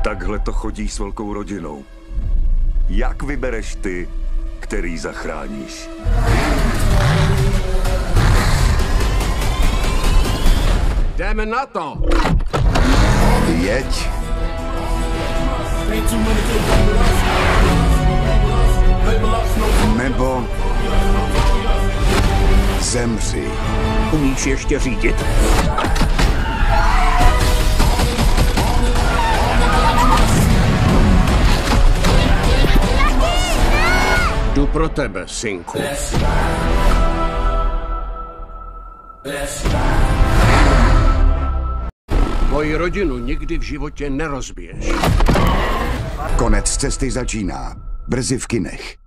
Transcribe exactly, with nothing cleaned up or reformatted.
Takhle to chodí s velkou rodinou. Jak vybereš ty, který zachráníš? Jdeme na to! Jeď! Nebo zemři. Umíš ještě řídit? Jdu pro tebe, synku. Moji rodinu nikdy v životě nerozbiješ. Konec cesty začíná. Brzy v kinech.